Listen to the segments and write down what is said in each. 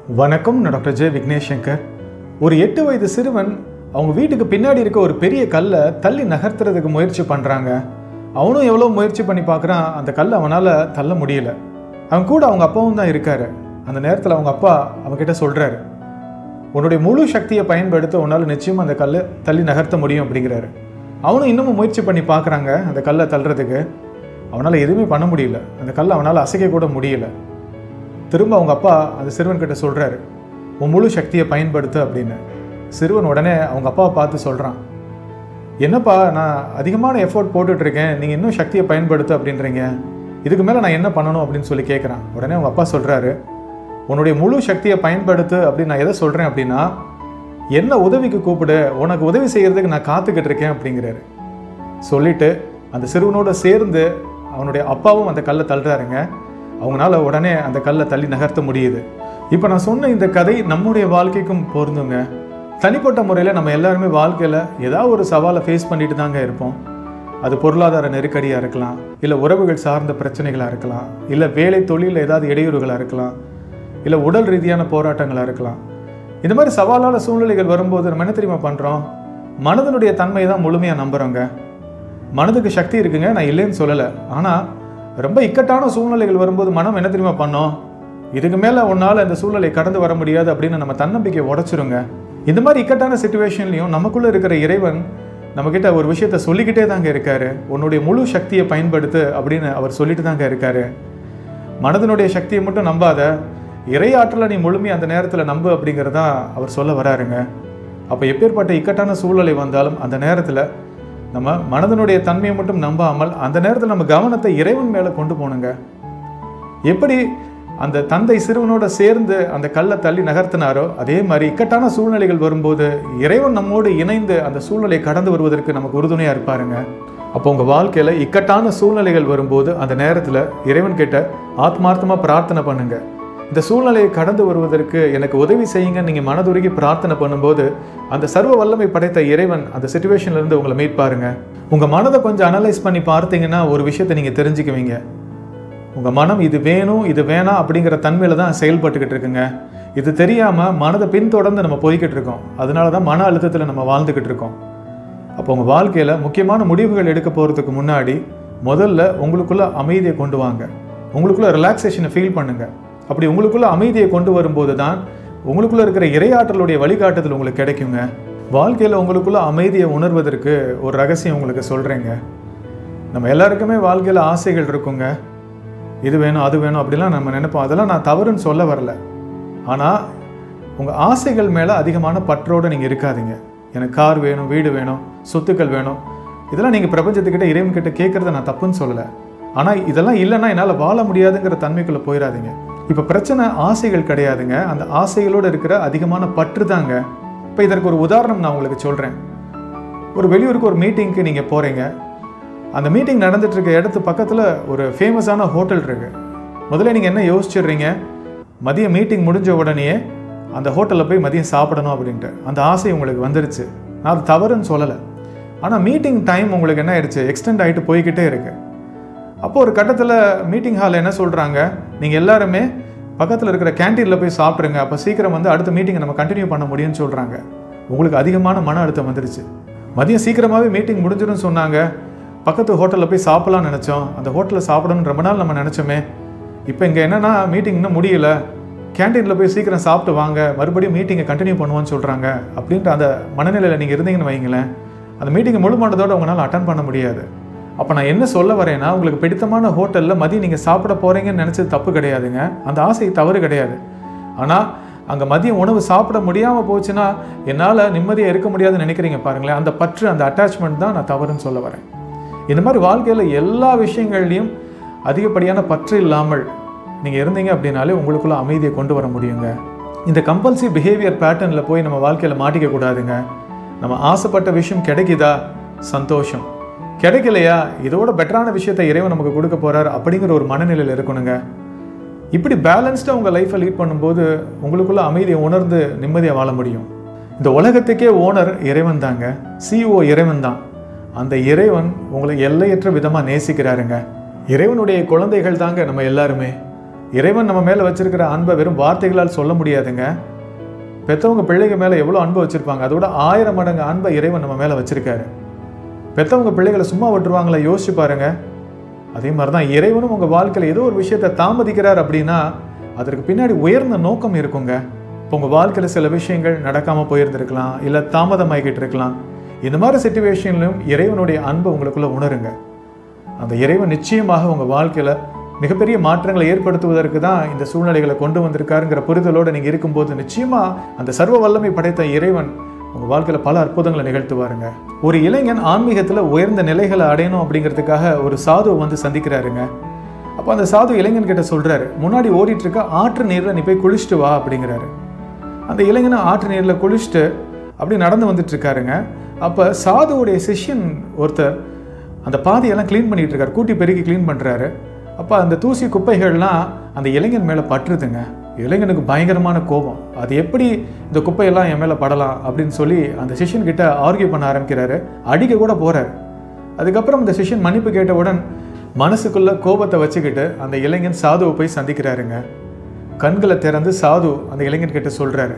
வணக்கம். நான் doctor J Vignesh Shankar. ஒரு 8 வயது சிறுவன் அவங்க வீட்டுக்கு பின்னாடி இருக்க ஒரு பெரிய கல்லை தள்ளி நகர்த்துறதுக்கு முயற்சி பண்ணுறாங்க. அவனும் எவ்வளோ முயற்சி பண்ணி பார்க்குறான், அந்த கல்லை அவனால் தள்ள முடியல. அவன் கூட அவங்க அப்பாவும் தான் இருக்காரு. அந்த நேரத்தில் அவங்க அப்பா அவன்கிட்ட சொல்கிறாரு, உன்னுடைய முழு சக்தியை பயன்படுத்த உன்னால் நிச்சயமாக அந்த கல்லை தள்ளி நகர்த்த முடியும் அப்படிங்கிறாரு. அவனும் இன்னமும் முயற்சி பண்ணி பார்க்குறாங்க அந்த கல்லை தள்ளுறதுக்கு. அவனால் எதுவுமே பண்ண முடியல. அந்த கல்லை அவனால் அசைக்க கூட முடியல. திரும்ப அவங்க அப்பா அந்த சிறுவன்கிட்ட சொல்கிறாரு, உன் முழு சக்தியை பயன்படுத்து அப்படின்னு. சிறுவன் உடனே அவங்க அப்பாவை பார்த்து சொல்கிறான், என்னப்பா நான் அதிகமான எஃபோர்ட் போட்டுட்ருக்கேன், நீங்கள் இன்னும் சக்தியை பயன்படுத்து அப்படின்றீங்க, இதுக்கு மேலே நான் என்ன பண்ணணும் அப்படின்னு சொல்லி கேட்குறான். உடனே அவங்க அப்பா சொல்கிறாரு, உன்னுடைய முழு சக்தியை பயன்படுத்து அப்படின்னு நான் எதை சொல்கிறேன் அப்படின்னா, என்ன உதவிக்கு கூப்பிடு, உனக்கு உதவி செய்கிறதுக்கு நான் காத்துக்கிட்டு இருக்கேன் அப்படிங்கிறாரு. சொல்லிவிட்டு அந்த சிறுவனோட சேர்ந்து அவனுடைய அப்பாவும் அந்த கல்லை தள்ளுறாருங்க. அவங்களால உடனே அந்த கல்லை தள்ளி நகர்த்த முடியுது. இப்போ நான் சொன்ன இந்த கதை நம்முடைய வாழ்க்கைக்கும் பொருந்துங்க. தனிப்பட்ட முறையில் நம்ம எல்லாருமே வாழ்க்கையில் ஏதாவது ஒரு சவாலை ஃபேஸ் பண்ணிட்டு தாங்க இருப்போம். அது பொருளாதார நெருக்கடியாக இருக்கலாம், இல்லை உறவுகள் சார்ந்த பிரச்சனைகளாக இருக்கலாம், இல்லை வேலை தொழிலில் ஏதாவது இடையூறுகளாக இருக்கலாம், இல்லை உடல் ரீதியான போராட்டங்களாக இருக்கலாம். இந்த மாதிரி சவாலான சூழ்நிலைகள் வரும்போது நம்ம என்ன தெரியுமா பண்ணுறோம், மனதனுடைய தன்மை தான் முழுமையாக நம்புகிறோங்க. மனதுக்கு சக்தி இருக்குங்க, நான் இல்லைன்னு சொல்லலை. ஆனால் ரொம்ப இக்கட்டான சூழ்நிலைகள் வரும்போது மனம் என்ன தெரியுமா பண்ணோம், இதுக்கு மேலே உன்னால் இந்த சூழ்நிலை கடந்து வர முடியாது அப்படின்னு நம்ம தன்னம்பிக்கையை உடைச்சிருங்க. இந்த மாதிரி இக்கட்டான சிச்சுவேஷன்லையும் நமக்குள்ளே இருக்கிற இறைவன் நம்மக்கிட்ட ஒரு விஷயத்த சொல்லிக்கிட்டே தாங்க இருக்காரு. உன்னுடைய முழு சக்தியை பயன்படுத்து அப்படின்னு அவர் சொல்லிட்டு தாங்க இருக்காரு. மனதனுடைய சக்தியை மட்டும் நம்பாத, இறையாற்றலை நீ முழுமையாக அந்த நேரத்தில் நம்பு அப்படிங்கிறதா அவர் சொல்ல வராருங்க. அப்போ எப்பேற்பட்ட இக்கட்டான சூழ்நிலை வந்தாலும் அந்த நேரத்தில் நம்ம மனதனுடைய தன்மையை மட்டும் நம்பாமல் அந்த நேரத்தில் நம்ம கவனத்தை இறைவன் மேலே கொண்டு போகணுங்க. எப்படி அந்த தந்தை சிறுவனோட சேர்ந்து அந்த கல்லை தள்ளி நகர்த்தினாரோ அதே மாதிரி இக்கட்டான சூழ்நிலைகள் வரும்போது இறைவன் நம்மோடு இணைந்து அந்த சூழ்நிலையை கடந்து வருவதற்கு நமக்கு உறுதுணையாக இருப்பாருங்க. அப்போ உங்கள் வாழ்க்கையில் இக்கட்டான சூழ்நிலைகள் வரும்போது அந்த நேரத்தில் இறைவன் கிட்ட ஆத்மார்த்தமாக பிரார்த்தனை பண்ணுங்க. இந்த சூழ்நிலையை கடந்து வருவதற்கு எனக்கு உதவி செய்யுங்க நீங்கள் மனதுருகி பிரார்த்தனை பண்ணும்போது அந்த சர்வ வல்லமை படைத்த இறைவன் அந்த சிச்சுவேஷன்லேருந்து உங்களை மீட்பாருங்க. உங்கள் மனதை கொஞ்சம் அனலைஸ் பண்ணி பார்த்தீங்கன்னா ஒரு விஷயத்தை நீங்கள் தெரிஞ்சுக்குவீங்க. உங்கள் மனம் இது வேணும் இது வேணாம் அப்படிங்கிற தன்மையில் தான் செயல்பட்டுக்கிட்டு இருக்குங்க. இது தெரியாமல் மனதை பின்தொடர்ந்து நம்ம போய்கிட்டு இருக்கோம். அதனால தான் மன அழுத்தத்தில் நம்ம வாழ்ந்துக்கிட்டு இருக்கோம். அப்போ உங்கள் வாழ்க்கையில் முக்கியமான முடிவுகள் எடுக்க போகிறதுக்கு முன்னாடி முதல்ல உங்களுக்குள்ளே அமைதியை கொண்டு வாங்க. உங்களுக்குள்ளே ரிலாக்ஸேஷனை ஃபீல் பண்ணுங்கள். அப்படி உங்களுக்குள்ள அமைதியை கொண்டு வரும்போது தான் உங்களுக்குள்ள இருக்கிற இறையாற்றலுடைய வழிகாட்டுதல் உங்களுக்கு கிடைக்குங்க. வாழ்க்கையில் உங்களுக்குள்ள அமைதியை உணர்வதற்கு ஒரு ரகசியம் உங்களுக்கு சொல்கிறேங்க. நம்ம எல்லாருக்குமே வாழ்க்கையில் ஆசைகள் இருக்குங்க. இது வேணும் அது வேணும் அப்படிலாம் நம்ம நினைப்போம். அதெல்லாம் நான் தவறுன்னு சொல்ல வரல. ஆனால் உங்கள் ஆசைகள் மேலே அதிகமான பற்றோடு நீங்கள் இருக்காதீங்க. எனக்கு கார் வேணும், வீடு வேணும், சொத்துக்கள் வேணும், இதெல்லாம் நீங்கள் பிரபஞ்சத்துக்கிட்ட இறைவன்கிட்ட கேட்குறத நான் தப்புன்னு சொல்லலை. ஆனால் இதெல்லாம் இல்லைன்னா என்னால் வாழ முடியாதுங்கிற தன்மைக்குள்ளே போயிடாதீங்க. இப்போ பிரச்சனை ஆசைகள் கிடையாதுங்க, அந்த ஆசைகளோடு இருக்கிற அதிகமான பற்று தாங்க. இப்போ இதற்கு ஒரு உதாரணம் நான் உங்களுக்கு சொல்கிறேன். ஒரு வெளியூருக்கு ஒரு மீட்டிங்க்கு நீங்கள் போகிறீங்க. அந்த மீட்டிங் நடந்துட்டு இருக்க இடத்து பக்கத்தில் ஒரு ஃபேமஸான ஹோட்டல் இருக்குது. முதல்ல நீங்கள் என்ன யோசிச்சிடுறீங்க, மதியம் மீட்டிங் முடிஞ்ச உடனே அந்த ஹோட்டலில் போய் மதியம் சாப்பிடணும் அப்படின்ட்டு அந்த ஆசை உங்களுக்கு வந்துருச்சு. நான் அது தவறுன்னு சொல்லலை. ஆனால் மீட்டிங் டைம் உங்களுக்கு என்ன ஆயிடுச்சு, எக்ஸ்டெண்ட் ஆகிட்டு போய்கிட்டே இருக்குது. அப்போது ஒரு கட்டத்தில் மீட்டிங் ஹாலில் என்ன சொல்கிறாங்க, நீங்கள் எல்லாருமே பக்கத்தில் இருக்கிற கேன்டீனில் போய் சாப்பிட்ருங்க, அப்போ சீக்கிரம் வந்து அடுத்த மீட்டிங்கை நம்ம கண்டினியூ பண்ண முடியும்னு சொல்கிறாங்க. உங்களுக்கு அதிகமான மன அழுத்தம் வந்துருச்சு. மதியம் சீக்கிரமாகவே மீட்டிங் முடிஞ்சிடும்னு சொன்னாங்க, பக்கத்து ஹோட்டலில் போய் சாப்பிட்லான்னு நினச்சோம், அந்த ஹோட்டலில் சாப்பிடணும்னு ரொம்ப நாள் நம்ம நினச்சோமே, இப்போ இங்கே என்னென்னா மீட்டிங் இன்னும் முடியல, கேன்டீனில் போய் சீக்கிரம் சாப்பிட்டு வாங்க, மறுபடியும் மீட்டிங்கை கண்டினியூ பண்ணுவோன்னு சொல்கிறாங்க. அப்படின்ற அந்த மனநிலையில் நீங்கள் இருந்தீங்கன்னு வைங்களேன், அந்த மீட்டிங்கை முழுமானதோடு உங்களால் அட்டன் பண்ண முடியாது. அப்போ நான் என்ன சொல்ல வரேன்னா, உங்களுக்கு பிடித்தமான ஹோட்டலில் மதியம் நீங்கள் சாப்பிட போகிறீங்கன்னு நினச்சது தப்பு கிடையாதுங்க, அந்த ஆசை தவறு கிடையாது. ஆனால் அங்கே மதியம் உணவு சாப்பிட முடியாமல் போச்சுன்னா என்னால் நிம்மதியாக இருக்க முடியாதுன்னு நினைக்கிறீங்க பாருங்களேன், அந்த பற்று அந்த அட்டாச்மெண்ட் தான் நான் தவறுன்னு சொல்ல வரேன். இந்த மாதிரி வாழ்க்கையில் எல்லா விஷயங்கள்லையும் அதிகப்படியான பற்று இல்லாமல் நீங்கள் இருந்தீங்க அப்படின்னாலே உங்களுக்குள்ள அமைதியை கொண்டு வர முடியுங்க. இந்த கம்பல்சிவ் பிஹேவியர் பேட்டர்னில் போய் நம்ம வாழ்க்கையில் மாட்டிக்க கூடாதுங்க. நம்ம ஆசைப்பட்ட விஷயம் கிடைக்குதா, சந்தோஷம். கிடைக்கலையா, இதோட பெட்டரான விஷயத்தை இறைவன் நமக்கு கொடுக்க போகிறார் அப்படிங்கிற ஒரு மனநிலையில் இருக்கணுங்க. இப்படி பேலன்ஸ்டாக உங்கள் லைஃப்பை லீட் பண்ணும்போது உங்களுக்குள்ள அமைதியை உணர்ந்து நிம்மதியாக வாழ முடியும். இந்த உலகத்துக்கே ஓனர் இறைவன் தாங்க, சிஇஓ இறைவன் தான். அந்த இறைவன் உங்களை எல்லையற்ற விதமாக நேசிக்கிறாருங்க. இறைவனுடைய குழந்தைகள் தாங்க நம்ம எல்லாருமே. இறைவன் நம்ம மேலே வச்சிருக்கிற அன்பை வெறும் வார்த்தைகளால் சொல்ல முடியாதுங்க. பெற்றவங்க பிள்ளைங்க மேலே எவ்வளோ அன்பு வச்சுருப்பாங்க, அதோட 1000 மடங்கு அன்பை இறைவன் நம்ம மேலே வச்சுருக்காரு. பெற்றவங்க பிள்ளைகளை சும்மா விட்டுருவாங்களா? யோசிச்சு பாருங்க. அதே மாதிரி தான் இறைவனும் உங்கள் வாழ்க்கையில் ஏதோ ஒரு விஷயத்தை தாமதிக்கிறார் அப்படின்னா அதற்கு பின்னாடி உயர்ந்த நோக்கம் இருக்குங்க. இப்போ உங்கள் வாழ்க்கையில் சில விஷயங்கள் நடக்காமல் போயிருந்துருக்கலாம், இல்லை தாமதமாகிக்கிட்டு இருக்கலாம். இந்த மாதிரி சிச்சுவேஷன்லையும் இறைவனுடைய அன்பை உங்களுக்குள்ளே உணருங்க. அந்த இறைவன் நிச்சயமாக உங்கள் வாழ்க்கையில் மிகப்பெரிய மாற்றங்களை ஏற்படுத்துவதற்கு தான் இந்த சூழ்நிலைகளை கொண்டு வந்திருக்காருங்கிற புரிதலோடு நீங்கள் இருக்கும்போது நிச்சயமாக அந்த சர்வ வல்லமை படைத்த இறைவன் உங்கள் வாழ்க்கையில் பல அற்புதங்களை நிகழ்த்துவாருங்க. ஒரு இளைஞன் ஆன்மீகத்தில் உயர்ந்த நிலைகளை அடையணும் அப்படிங்கிறதுக்காக ஒரு சாதுவை வந்து சந்திக்கிறாருங்க. அப்போ அந்த சாது இளைஞன் கிட்ட சொல்கிறாரு, முன்னாடி ஓடிட்டு இருக்க ஆற்று நீரில் நீ போய் குளிச்சுட்டு வா அப்படிங்கிறாரு. அந்த இளைஞனை ஆற்று நீரில் குளிச்சுட்டு அப்படி நடந்து வந்துட்டு இருக்காருங்க. அப்போ சாதுவுடைய சிஷ்யன் ஒருத்தர் அந்த பாதையெல்லாம் க்ளீன் பண்ணிகிட்டு இருக்காரு, கூட்டி பெருக்கி க்ளீன் பண்ணுறாரு. அப்போ அந்த தூசி குப்பைகள்லாம் அந்த இளைஞன் மேலே பட்டுருதுங்க. இளைஞனுக்கு பயங்கரமான கோபம். அது எப்படி இந்த குப்பையெல்லாம் என் மேலே படலாம் அப்படின்னு சொல்லி அந்த சிஷ்யன்கிட்ட ஆர்கியூ பண்ண ஆரம்பிக்கிறாரு, அடிக்க கூட போகிறார். அதுக்கப்புறம் இந்த சிஷ்யன் மன்னிப்பு கேட்டவுடன் மனசுக்குள்ள கோபத்தை வச்சுக்கிட்டு அந்த இளைஞன் சாதுவை போய் சந்திக்கிறாருங்க. கண்களை திறந்து சாது அந்த இளைஞன்கிட்ட சொல்கிறாரு,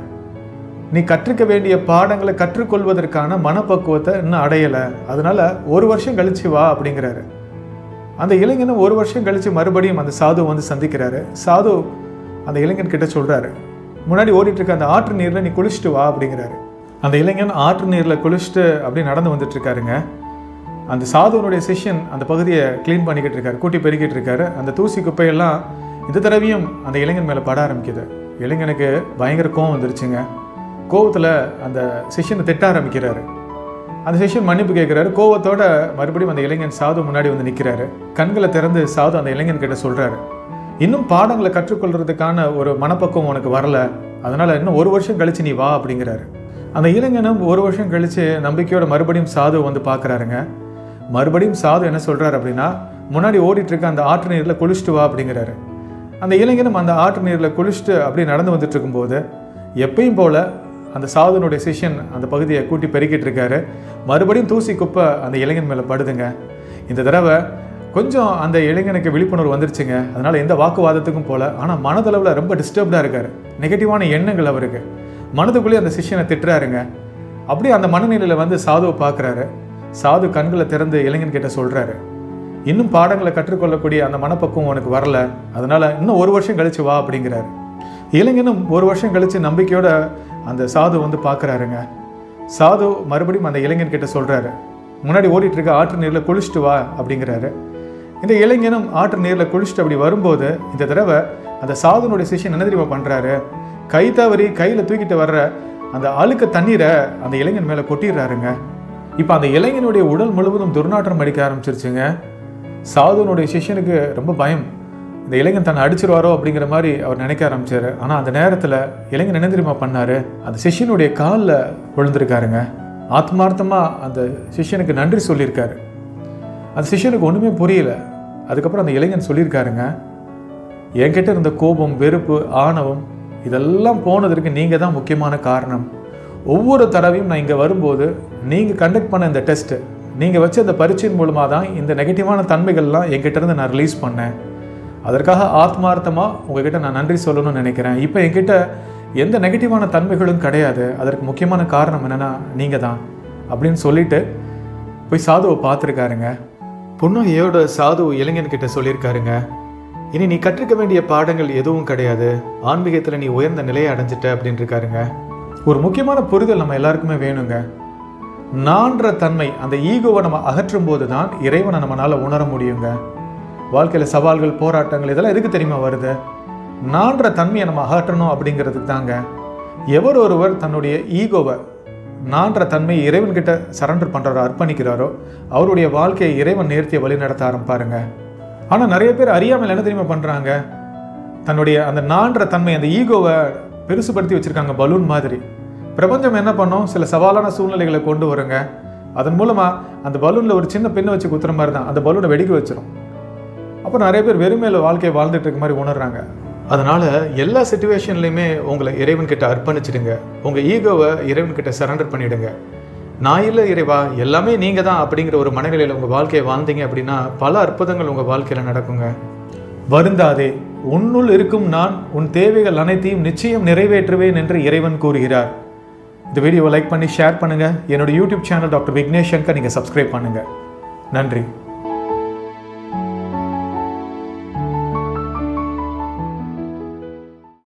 நீ கற்றுக்க வேண்டிய பாடங்களை கற்றுக்கொள்வதற்கான மனப்பக்குவத்தை இன்னும் அடையலை, அதனால 1 வருஷம் கழிச்சு வா அப்படிங்கிறாரு. அந்த இளைஞனும் 1 வருஷம் கழித்து மறுபடியும் அந்த சாது வந்து சந்திக்கிறாரு. சாது அந்த இளைஞன் கிட்ட சொல்கிறாரு, முன்னாடி ஓடிட்டு இருக்க அந்த ஆற்று நீரில் நீ குளிச்சுட்டு வா அப்படிங்கிறாரு. அந்த இளைஞன் ஆற்று நீரில் குளிச்சுட்டு அப்படி நடந்து வந்துட்டு இருக்காருங்க. அந்த சாதுவனுடைய சிஷ்யன் அந்த பகுதியை க்ளீன் பண்ணிக்கிட்டு இருக்காரு, கூட்டி பெருக்கிட்டு இருக்காரு. அந்த தூசி குப்பையெல்லாம் இந்த தடவையும் அந்த இளைஞன் மேலே பட ஆரம்பிக்குது. இளைஞனுக்கு பயங்கர கோவம் வந்துருச்சுங்க. கோவத்தில் அந்த சிஷ்யனை திட்ட ஆரம்பிக்கிறாரு. அந்த சிஷ்யன் மன்னிப்பு கேட்குறாரு. கோவத்தோட மறுபடியும் அந்த இளைஞன் சாது முன்னாடி வந்து நிற்கிறாரு. கண்களை திறந்து சாது அந்த இளைஞன் கிட்ட சொல்கிறாரு, இன்னும் பாடங்களை கற்றுக்கொள்றதுக்கான ஒரு மனப்பக்குவம் உனக்கு வரல, அதனால் இன்னும் 1 வருஷம் கழிச்சு நீ வா அப்படிங்கிறாரு. அந்த இளைஞனும் 1 வருஷம் கழித்து நம்பிக்கையோட மறுபடியும் சாது வந்து பார்க்குறாருங்க. மறுபடியும் சாது என்ன சொல்கிறார் அப்படின்னா, முன்னாடி ஓடிட்டு இருக்க அந்த ஆற்று நீரில் குளிச்சுட்டு வா அப்படிங்கிறாரு. அந்த இளைஞனும் அந்த ஆற்று நீரில் குளிச்சுட்டு அப்படி நடந்து வந்துட்டு இருக்கும்போது எப்பயும் போல் அந்த சாதுனுடைய சிஷ்யன் அந்த பகுதியை கூட்டி பெருக்கிட்டு இருக்காரு. மறுபடியும் தூசி குப்பை அந்த இளைஞன் மேலே படுதுங்க. இந்த தடவை கொஞ்சம் அந்த இளைஞனுக்கு விழிப்புணர்வு வந்துருச்சுங்க. அதனால் எந்த வாக்குவாதத்துக்கும் போல, ஆனால் மனதளவில் ரொம்ப டிஸ்டர்ப்டாக இருக்கார். நெகட்டிவான எண்ணங்கள் அவருக்கு. மனதுக்குள்ளேயே அந்த சிஷ்யனை திட்டுறாருங்க. அப்படியே அந்த மனநிலையில் வந்து சாதுவை பார்க்குறாரு. சாது கண்களை திறந்து இளைஞன் கிட்ட சொல்கிறாரு, இன்னும் பாடங்களை கற்றுக்கொள்ளக்கூடிய அந்த மனப்பக்குவம் உனக்கு வரல, அதனால் இன்னும் 1 வருஷம் கழிச்சு வா அப்படிங்கிறாரு. இளைஞனும் 1 வருஷம் கழித்து நம்பிக்கையோட அந்த சாது வந்து பார்க்குறாருங்க. சாது மறுபடியும் அந்த இளைஞன் கிட்ட சொல்கிறாரு, முன்னாடி ஓடிட்டு இருக்க ஆற்று நீரில் குளிச்சுட்டு வா அப்படிங்கிறாரு. இந்த இளைஞனும் ஆற்று நீரில் குளிச்சுட்டு அப்படி வரும்போது இந்த தடவை அந்த சாதுனுடைய சிஷ்யன் என்ன தெரியுமா பண்ணுறாரு, கை தவறி கையில் தூக்கிட்டு வர்ற அந்த அழுக்க தண்ணீரை அந்த இளைஞன் மேலே கொட்டிடுறாருங்க. இப்போ அந்த இளைஞனுடைய உடல் முழுவதும் துர்நாற்றம் அடிக்க ஆரம்பிச்சிருச்சுங்க. சாதுனுடைய சிஷ்யனுக்கு ரொம்ப பயம், இந்த இளைஞன் தன்னை அடிச்சிருவாரோ அப்படிங்கிற மாதிரி அவர் நினைக்க ஆரம்பிச்சார். ஆனால் அந்த நேரத்தில் இளைஞன் என்ன தெரியுமா பண்ணார், அந்த சிஷ்யனுடைய காலில் விழுந்திருக்காருங்க. ஆத்மார்த்தமாக அந்த சிஷ்யனுக்கு நன்றி சொல்லியிருக்காரு. அந்த சிஷ்யனுக்கு ஒன்றுமே புரியல. அதுக்கப்புறம் அந்த இளைஞன் சொல்லியிருக்காருங்க, என்கிட்ட இருந்த கோபம், வெறுப்பு, ஆணவம் இதெல்லாம் போனதற்கு நீங்கள் தான் முக்கியமான காரணம். ஒவ்வொரு தடவையும் நான் இங்கே வரும்போது நீங்கள் கண்டக்ட் பண்ண இந்த டெஸ்ட்டு, நீங்கள் வச்ச அந்த பரீட்சையின் மூலமாக தான் இந்த நெகட்டிவான தன்மைகள்லாம் என்கிட்டேருந்து நான் ரிலீஸ் பண்ணேன். அதற்காக ஆத்மார்த்தமாக உங்ககிட்ட நான் நன்றி சொல்லணும்னு நினைக்கிறேன். இப்போ என்கிட்ட எந்த நெகட்டிவான தன்மைகளும் கிடையாது, அதற்கு முக்கியமான காரணம் என்னென்னா நீங்கள் தான் அப்படின்னு சொல்லிட்டு போய் சாதுவை பார்த்துருக்காருங்க. புன்னகையோட சாது இளைஞன்கிட்ட சொல்லியிருக்காருங்க, இனி நீ கற்றுக்க வேண்டிய பாடங்கள் எதுவும் கிடையாது, ஆன்மீகத்தில் நீ உயர்ந்த நிலையை அடைஞ்சிட்ட அப்படின்னு இருக்காருங்க. ஒரு முக்கியமான புரிதல் நம்ம எல்லாருக்குமே வேணுங்க. நான்ற தன்மை, அந்த ஈகோவை நம்ம அகற்றும் போது தான் இறைவனை நம்மளால் உணர முடியுங்க. வாழ்க்கையில் சவால்கள், போராட்டங்கள் இதெல்லாம் எதுக்கு தெரியுமா வருது, நான்ற தன்மையை நம்ம அகற்றணும் அப்படிங்கிறதுக்கு தாங்க. எவர் ஒருவர் தன்னுடைய ஈகோவை, நான்ற தன்மையை இறைவன்கிட்ட சரண்டர் பண்ணுறாரோ, அர்ப்பணிக்கிறாரோ, அவருடைய வாழ்க்கையை இறைவன் நேர்த்தியை வழி நடத்த ஆரம்பிப்பாருங்க. ஆனால் நிறைய பேர் அறியாமல் என்ன தெரியுமா பண்ணுறாங்க, தன்னுடைய அந்த நான்ற தன்மை, அந்த ஈகோவை பெருசுபடுத்தி வச்சுருக்காங்க பலூன் மாதிரி. பிரபஞ்சம் என்ன பண்ணோம், சில சவாலான சூழ்நிலைகளை கொண்டு வருங்க. அதன் மூலமாக அந்த பலூனில் ஒரு சின்ன பின்னை வச்சு குத்துற மாதிரி தான் அந்த பலூனை வெடிக்க வச்சிடும். அப்புறம் நிறைய பேர் வெறுமையில் வாழ்க்கையை வாழ்ந்துட்டு இருக்க மாதிரி உணர்றாங்க. அதனால் எல்லா சிச்சுவேஷன்லையுமே உங்களை இறைவன்கிட்ட அர்ப்பணிச்சிடுங்க. உங்கள் ஈகோவை இறைவன்கிட்ட சரண்டர் பண்ணிவிடுங்க. நான் இல்லை இறைவா, எல்லாமே நீங்கள் தான் அப்படிங்கிற ஒரு மனநிலையில் உங்கள் வாழ்க்கையை வாழ்ந்தீங்க அப்படின்னா பல அற்புதங்கள் உங்கள் வாழ்க்கையில் நடக்குங்க. வருந்தாதே, உன்னுள் இருக்கும் நான் உன் தேவைகள் அனைத்தையும் நிச்சயம் நிறைவேற்றுவேன் என்று இறைவன் கூறுகிறார். இந்த வீடியோவை லைக் பண்ணி ஷேர் பண்ணுங்கள். என்னோட YouTube channel doctor Vignesh Shankar நீங்கள் சப்ஸ்கிரைப் பண்ணுங்கள். நன்றி.